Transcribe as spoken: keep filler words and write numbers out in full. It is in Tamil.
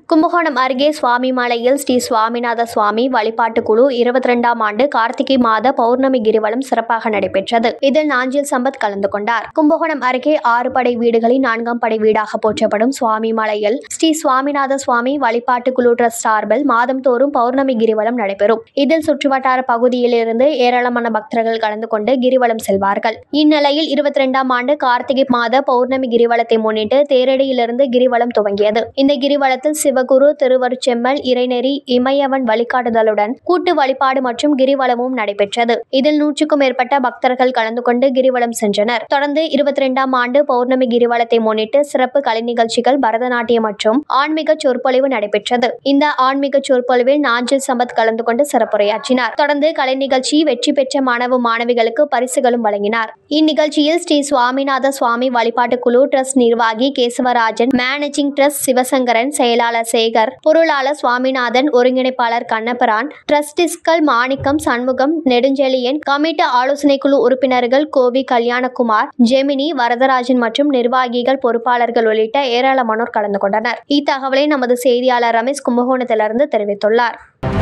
கும்பகோணம் அருகே சுவாமிமலையில் ஸ்ரீ சுவாமிநாத சுவாமி வழிபாட்டு குழு இருபத்தி இரண்டாம் ஆண்டு கார்த்திகை மாத பௌர்ணமி கிரிவலம் சிறப்பாக நடைபெற்றது. இதில் நாஞ்சில் சம்பத் கலந்து கொண்டார். கும்பகோணம் அருகே ஆறு படை வீடுகளில் நான்காம் படை வீடாக போற்றப்படும் சுவாமிமலையில் ஸ்ரீ சுவாமிநாத சுவாமி வழிபாட்டு குழு டிரஸ்ட் சார்பில் மாதம்தோறும் பௌர்ணமி கிரிவலம் நடைபெறும். இதில் சுற்றுவட்டார பகுதியிலிருந்து ஏராளமான பக்தர்கள் கலந்து கொண்டு கிரிவலம் செல்வார்கள். இந்நிலையில் இருபத்தி இரண்டாம் ஆண்டு கார்த்திகை மாத பௌர்ணமி கிரிவலத்தை முன்னிட்டு தேரடியிலிருந்து கிரிவலம் துவங்கியது. இந்த கிரிவலத்தில் சிவகுரு திருவருட்செம்மல் இறைநெறி இமயவன் வழிகாட்டுதலுடன் கூட்டு வழிபாடு மற்றும் கிரிவலமும் நடைபெற்றது. இதில் நூற்றுக்கும் மேற்பட்ட பக்தர்கள் கலந்து கொண்டு கிரிவலம் சென்றனர். தொடர்ந்து இருபத்தி இரண்டாம் ஆண்டு பௌர்ணமி கிரிவலத்தை முன்னிட்டு சிறப்பு கலை நிகழ்ச்சிகள், பரதநாட்டியம் மற்றும் ஆன்மீக சொற்பொழிவு நடைபெற்றது. இந்த ஆன்மீக சொற்பொழிவில் நாஞ்சில் சம்பத் கலந்து கொண்டு சிறப்புரையாற்றினார். தொடர்ந்து கலை நிகழ்ச்சி வெற்றி பெற்ற மாணவ மாணவிகளுக்கு பரிசுகளும் வழங்கினார். இந்நிகழ்ச்சியில் ஸ்ரீ சுவாமிநாத சுவாமி வழிபாட்டு குழு டிரஸ்ட் நிர்வாகி கேசவராஜன், மேனேஜிங் டிரஸ்ட் சிவசங்கரன், செயலாளர் சேகர், பொருளாளர் சுவாமிநாதன், ஒருங்கிணைப்பாளர் கண்ணபிரான், டிரஸ்டிஸ்கள் மாணிக்கம், சண்முகம், நெடுஞ்செழியன், கமிட்டி ஆலோசனை குழு உறுப்பினர்கள் கோவி கல்யாணகுமார், ஜெமினி, வரதராஜன் மற்றும் நிர்வாகிகள், பொறுப்பாளர்கள் உள்ளிட்ட ஏராளமானோர் கலந்து கொண்டனர். இத்தகவலை நமது செய்தியாளர் ரமேஷ் கும்பகோணத்திலிருந்து தெரிவித்துள்ளார்.